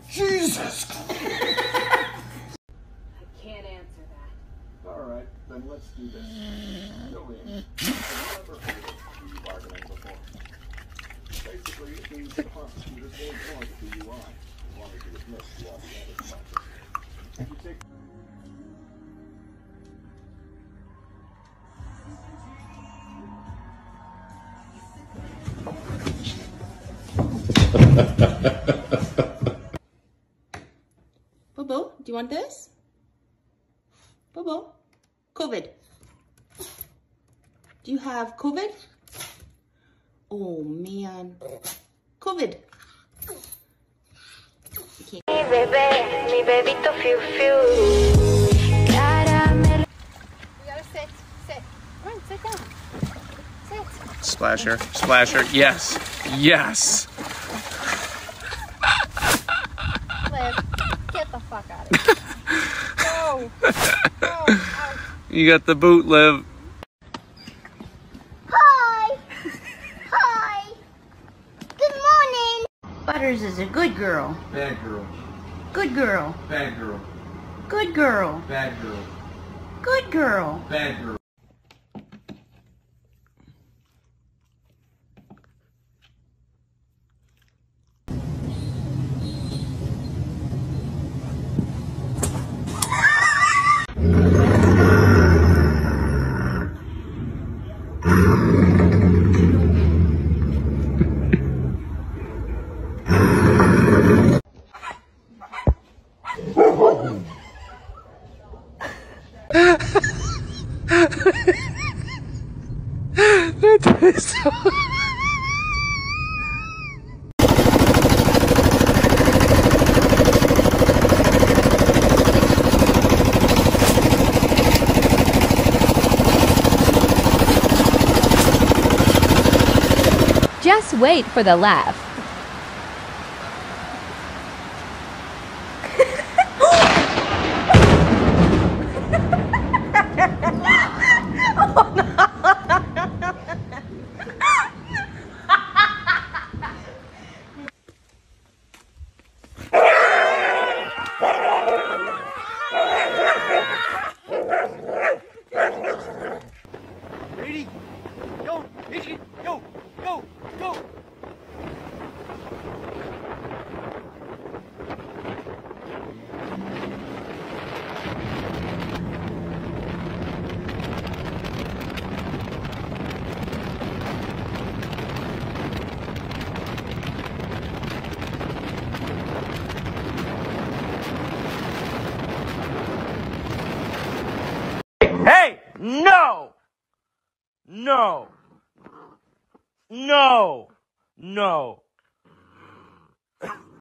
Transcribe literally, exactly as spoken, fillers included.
Jesus! I can't answer that. All right, then let's do this. Jolene, I've never heard of plea bargaining before. Basically, it means the prosecutors won't warrant a D U I as long as you admit you lost driver's license. If you take Bobo, do you want this? Bobo, COVID. Do you have COVID? Oh man, COVID. Mi bebé, mi bebito fiu fiu. Caramelo. You gotta sit, sit. Come on, sit down. Sit. Splasher, splasher, yes, yes. Liv, get the fuck out of here. Go. Go. Out. You got the boot, Liv. Hi. Hi. Good morning. Butters is a good girl. bad girl, Good girl. bad girl, Good girl. bad girl, Good girl. bad girl. Just wait for the laugh. Ready? Go, Michigan, go, go, go. Hey, no, no, no, no.